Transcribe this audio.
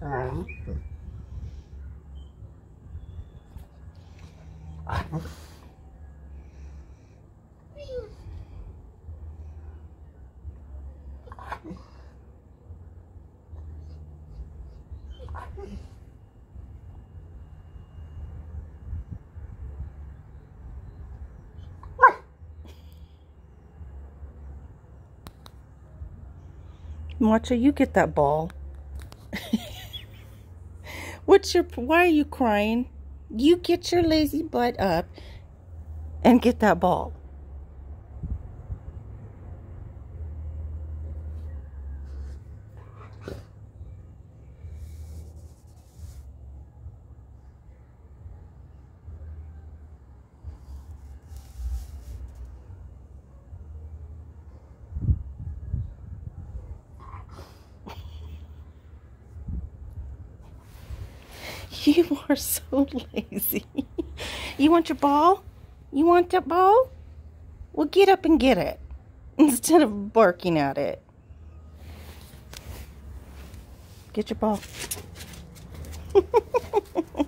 Macho, you get that ball. Why are you crying? You get your lazy butt up and get that ball. You are so lazy. You want your ball? You want that ball? Well, get up and get it instead of barking at it. Get your ball.